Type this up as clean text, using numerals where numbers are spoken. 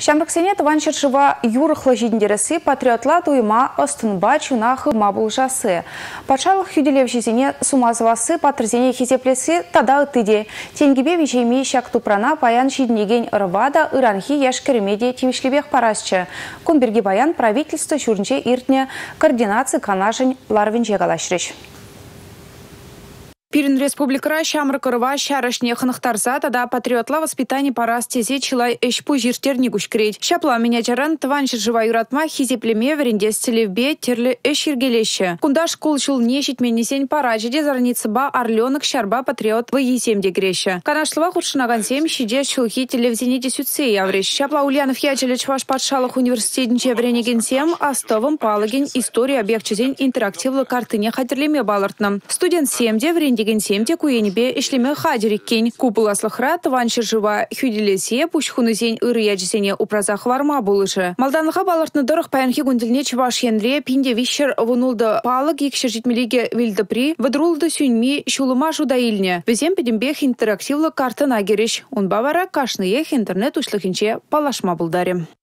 Шамрыксене тыванчыр жыва юрықлы жидіндересі патриотла туйма остынба чунахы мабыл жасы. Патшалық хүделев жезіне сумазывасы патрзене хезеплесі тада ыттыде. Тенгебе вежейме шак тупрана паян жидінеген ырвада ыранхи яшкіремеде тимешлебех парасчы. Кунберге баян правительство жүрінче иртне координации канашын ларвинже галашрыш. Пирин республикара шамрыкырва шарышне хынықтарса, тада патриотла воспитание парас тезе чилай эшпу жиртерни гушкреть. Шапла минячаран тванчы жива юратма хизеплеме верендес телевбе терлі эширгелеші. Кунда школ шул нешит менесен паражиде зарницы ба орленок шарба патриот в есемде греші. Канашлыва худшынаган сем шиде шулхи телевзенеде сүтсе явреш. Шапла Ульянов ячелі чваш патшалық университетінче вренеген сем астовым палаген история объектчезен интерактивлы картыне хатерлеме балартным. Студент семде вренде деген семте куенебе ишлеме хадереккен. Купыласлыхра тыванчы жыва хүделесе пушхунызен ырыяжесене упразах варма болышы. Малданыға балартны дырық паянхи гунділіне чываш янре пинде вишер вунулды палық екші житмелеге вилді при выдрулды сүйнми шулыма жуда илне. Везем педембех интерактивлы картына кереш. Он бавара кашны ех интернет ушлыхинче палашма бұлдарым.